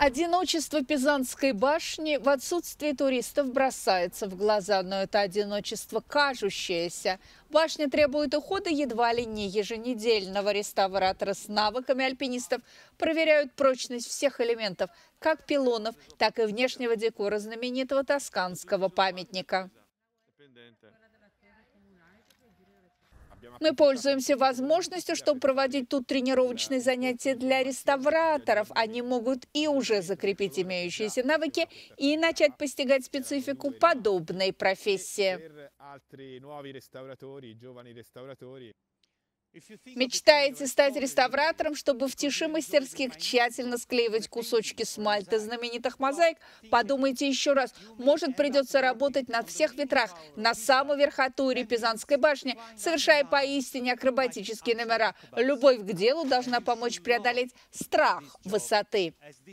Одиночество Пизанской башни в отсутствии туристов бросается в глаза, но это одиночество кажущееся. Башня требует ухода едва ли не еженедельного. Реставраторы с навыками альпинистов проверяют прочность всех элементов, как пилонов, так и внешнего декора знаменитого тосканского памятника. Мы пользуемся возможностью, чтобы проводить тут тренировочные занятия для реставраторов. Они могут и уже закрепить имеющиеся навыки и начать постигать специфику подобной профессии. Мечтаете стать реставратором, чтобы в тиши мастерских тщательно склеивать кусочки смальты знаменитых мозаик? Подумайте еще раз. Может, придется работать на всех ветрах, на самой верхотуре Пизанской башни, совершая поистине акробатические номера. Любовь к делу должна помочь преодолеть страх высоты.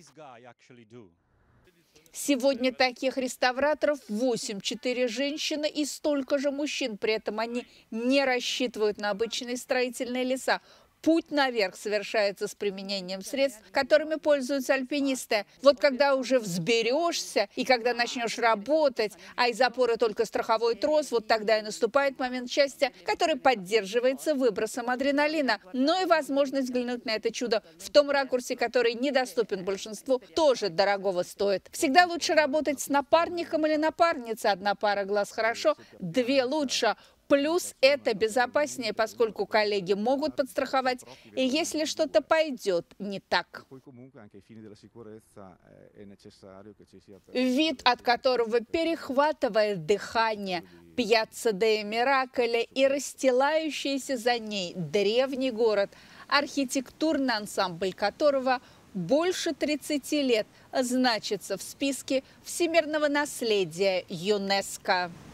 Сегодня таких реставраторов 8, 4 женщины и столько же мужчин. При этом они не рассчитывают на обычные строительные леса. Путь наверх совершается с применением средств, которыми пользуются альпинисты. Вот когда уже взберешься и когда начнешь работать, а из опоры только страховой трос, вот тогда и наступает момент счастья, который поддерживается выбросом адреналина. Но и возможность взглянуть на это чудо в том ракурсе, который недоступен большинству, тоже дорогого стоит. Всегда лучше работать с напарником или напарницей. Одна пара глаз хорошо, две лучше. Плюс это безопаснее, поскольку коллеги могут подстраховать, и если что-то пойдет не так. Вид, от которого перехватывает дыхание, Пьяцца де Мираколе и расстилающийся за ней древний город, архитектурный ансамбль которого больше 30 лет значится в списке всемирного наследия ЮНЕСКО.